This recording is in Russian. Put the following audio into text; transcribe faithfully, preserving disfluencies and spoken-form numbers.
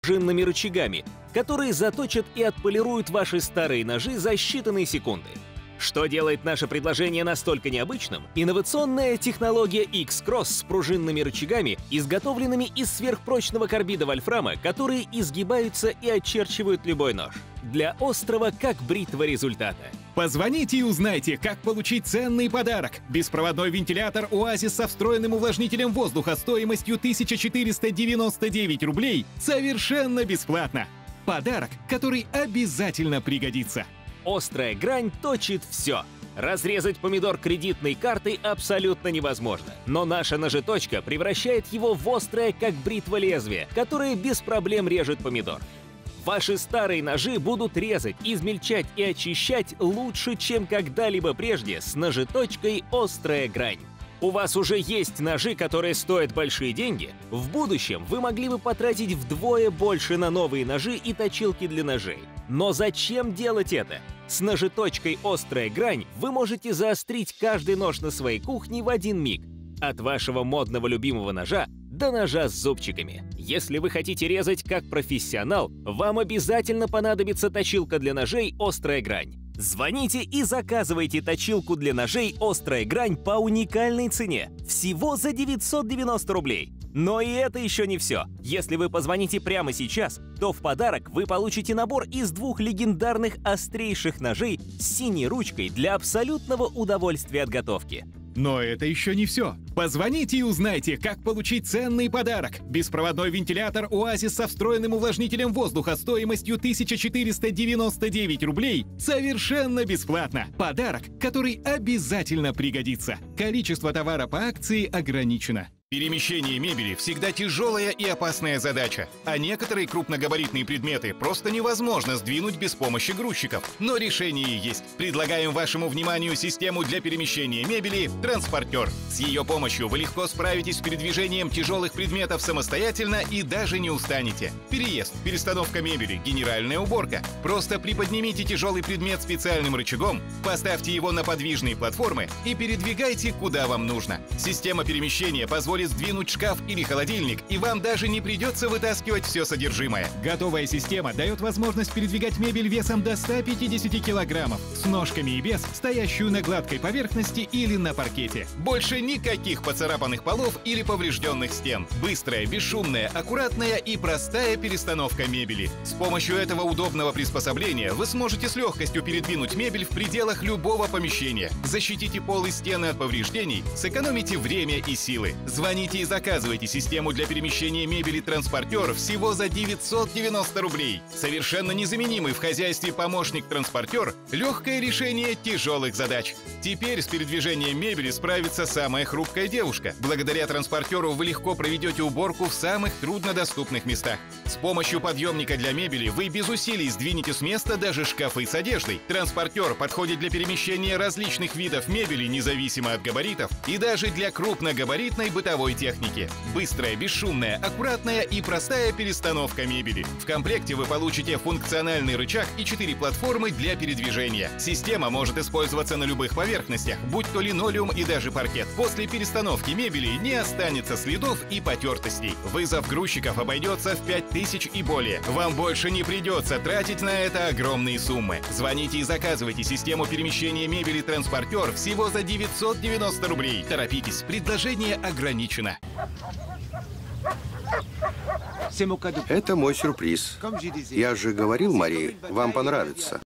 пружинными рычагами, которые заточат и отполируют ваши старые ножи за считанные секунды. Что делает наше предложение настолько необычным? Инновационная технология X-Cross с пружинными рычагами, изготовленными из сверхпрочного карбида вольфрама, которые изгибаются и очерчивают любой нож. Для острого, как бритва, результата. Позвоните и узнайте, как получить ценный подарок. Беспроводной вентилятор Oasis со встроенным увлажнителем воздуха стоимостью тысяча четыреста девяносто девять рублей совершенно бесплатно. Подарок, который обязательно пригодится. Острая грань точит все. Разрезать помидор кредитной картой абсолютно невозможно. Но наша ножеточка превращает его в острое, как бритва, лезвие, которое без проблем режет помидор. Ваши старые ножи будут резать, измельчать и очищать лучше, чем когда-либо прежде с ножеточкой «Острая грань». У вас уже есть ножи, которые стоят большие деньги? В будущем вы могли бы потратить вдвое больше на новые ножи и точилки для ножей. Но зачем делать это? С ножеточкой «Острая грань» вы можете заострить каждый нож на своей кухне в один миг. От вашего модного любимого ножа до ножа с зубчиками. Если вы хотите резать как профессионал, вам обязательно понадобится точилка для ножей «Острая грань». Звоните и заказывайте точилку для ножей «Острая грань» по уникальной цене – всего за девятьсот девяносто рублей. Но и это еще не все. Если вы позвоните прямо сейчас, то в подарок вы получите набор из двух легендарных острейших ножей с синей ручкой для абсолютного удовольствия от готовки. Но это еще не все. Позвоните и узнайте, как получить ценный подарок. Беспроводной вентилятор Oasis со встроенным увлажнителем воздуха стоимостью тысяча четыреста девяносто девять рублей совершенно бесплатно. Подарок, который обязательно пригодится. Количество товара по акции ограничено. Перемещение мебели всегда тяжелая и опасная задача, а некоторые крупногабаритные предметы просто невозможно сдвинуть без помощи грузчиков. Но решение есть. Предлагаем вашему вниманию систему для перемещения мебели «Транспортер». С ее помощью вы легко справитесь с передвижением тяжелых предметов самостоятельно и даже не устанете. Переезд, перестановка мебели, генеральная уборка. Просто приподнимите тяжелый предмет специальным рычагом, поставьте его на подвижные платформы и передвигайте куда вам нужно. Система перемещения позволит сдвинуть шкаф или холодильник, и вам даже не придется вытаскивать все содержимое. Готовая система дает возможность передвигать мебель весом до ста пятидесяти килограммов, с ножками и без, стоящую на гладкой поверхности или на паркете. Больше никаких поцарапанных полов или поврежденных стен. Быстрая, бесшумная, аккуратная и простая перестановка мебели. С помощью этого удобного приспособления вы сможете с легкостью передвинуть мебель в пределах любого помещения. Защитите пол и стены от повреждений, сэкономите время и силы. Звоните и заказывайте систему для перемещения мебели «Транспортер» всего за девятьсот девяносто рублей. Совершенно незаменимый в хозяйстве помощник-транспортер – легкое решение тяжелых задач. Теперь с передвижением мебели справится самая хрупкая девушка. Благодаря «Транспортеру» вы легко проведете уборку в самых труднодоступных местах. С помощью подъемника для мебели вы без усилий сдвинете с места даже шкафы с одеждой. «Транспортер» подходит для перемещения различных видов мебели, независимо от габаритов, и даже для крупногабаритной бытовой техники. Быстрая, бесшумная, аккуратная и простая перестановка мебели. В комплекте вы получите функциональный рычаг и четыре платформы для передвижения. Система может использоваться на любых поверхностях, будь то линолеум и даже паркет. После перестановки мебели не останется следов и потертостей. Вызов грузчиков обойдется в пять тысяч и более. Вам больше не придется тратить на это огромные суммы. Звоните и заказывайте систему перемещения мебели «Транспортер» всего за девятьсот девяносто рублей. Торопитесь, предложение ограничено. Это мой сюрприз. Я же говорил Марии, вам понравится.